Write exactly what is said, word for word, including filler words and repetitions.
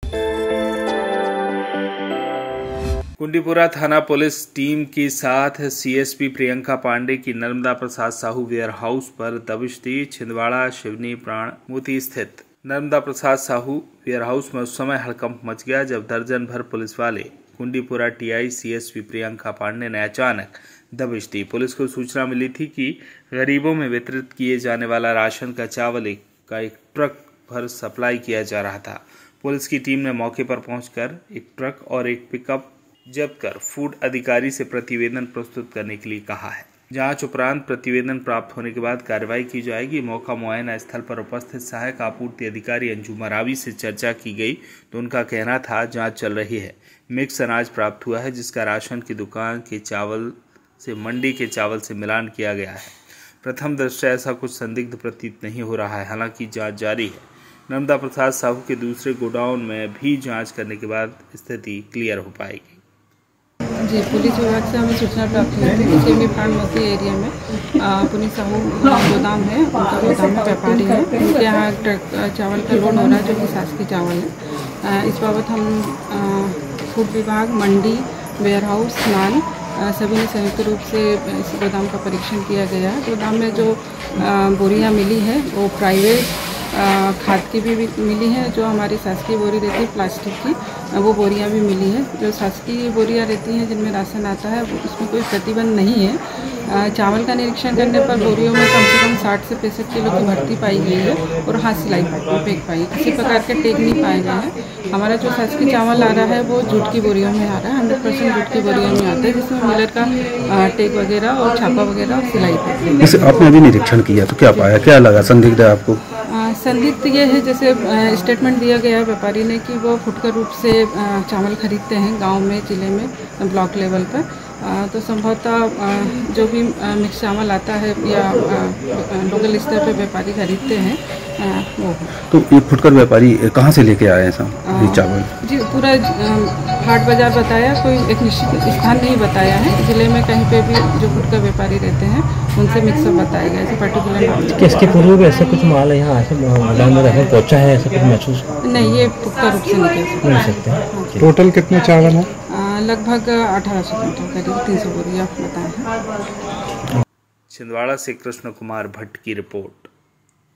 कुंडीपुरा थाना police team के साथ सीएसपी प्रियंका पांडे की नर्मदा प्रसाद साहू वेयर हाउस पर दबिश दी। छिंदवाड़ा शिवनी प्राण मोती स्थित नर्मदा प्रसाद साहू वेयर हाउस में उस समय हड़कंप मच गया जब दर्जन भर पुलिस वाले कुंडीपुरा टीआई सीएसपी प्रियंका पांडे ने अचानक दबिश दी। पुलिस को सूचना मिली थी कि गरीबों में वितरित किए जाने वाला राशन का चावल एक का एक ट्रक भर सप्लाई किया जा रहा था। पुलिस की टीम ने मौके पर पहुंचकर एक ट्रक और एक पिकअप जब्त कर फूड अधिकारी से प्रतिवेदन प्रस्तुत करने के लिए कहा है। जांच उपरांत प्रतिवेदन प्राप्त होने के बाद कार्रवाई की जाएगी। मौका मुआयना स्थल पर उपस्थित सहायक आपूर्ति अधिकारी अंजू मरावी से चर्चा की गई तो उनका कहना था जांच चल रही है। मिक्स अनाज प्राप्त हुआ है जिसका राशन की दुकान के चावल से मंडी के चावल से मिलान किया गया है। प्रथम दृष्टया ऐसा कुछ संदिग्ध प्रतीत नहीं हो रहा है, हालांकि जांच जारी है। नर्मदा प्रसाद साहू के दूसरे गोडाउन में भी जांच करने के बाद स्थिति क्लियर हो पाएगी। जी, पुलिस विभाग से हमें सूचना प्राप्त हुई थी कि शिवनी प्राण मोती एरिया में पुलिस साहू गोदाम है, उनका गोदाम में व्यापारी है, उनके यहाँ ट्रक चावल का लोड हो रहा है जो कि शासकीय चावल है। इस बाबत हम फूड विभाग, मंडी, वेयर हाउस, स्नान सभी ने संयुक्त रूप से इस गोदाम का परीक्षण किया गया है। गोदाम में जो बोरियां मिली है वो प्राइवेट खाद की भी मिली है, जो हमारी शासकीय बोरी रहती है प्लास्टिक की वो बोरियां भी मिली है। जो शासकीय बोरियां रहती हैं जिनमें राशन आता है वो उसमें कोई प्रतिबंध नहीं है। चावल का निरीक्षण करने पर बोरियों में कम से कम साठ से पैंसठ किलो की भर्ती पाई गई है और हाथ सिलाई पैक पाई, किसी प्रकार के टेग नहीं पाए गए हैं। हमारा जो शासकीय चावल आ रहा है वो जूट की बोरियों में आ रहा है, हंड्रेड परसेंट जूट की बोरियों में आता है, जिसमें मिलर का टेग वगैरह और छापा वगैरह और सिलाई पैक। जैसे आपने अभी निरीक्षण किया तो क्या पाया, क्या लगा, संदिग्ध है आपको? संदिग्ध ये है, जैसे स्टेटमेंट दिया गया है व्यापारी ने कि वो फुटकर रूप से चावल खरीदते हैं गांव में, जिले में, ब्लॉक लेवल पर। तो संभवतः जो भी मिक्स चावल आता है या लोकल स्तर पर व्यापारी खरीदते हैं वो। तो ये फुटकर व्यापारी कहाँ से लेके आए हैं सब ये चावल? जी, पूरा हाट बाजार बताया, कोई एक निश्चित स्थान नहीं बताया है। जिले में कहीं पे भी जो फुटकर व्यापारी रहते हैं उनसे मिक्सअप बताया गया, ऐसे पर्टिकुलर। इसके पूर्व भी ऐसा कुछ माल यहाँ ऐसे पहुँचा है, ऐसा कुछ महसूस नहीं? ये पुख्ता रूप से नहीं कह सकते। टोटल कितने चावल है? लगभग अठारह सौ क्विंटल, करीब तीन सौ बोरियां बताए हैं। छिंदवाड़ा से कृष्ण कुमार भट्ट की रिपोर्ट।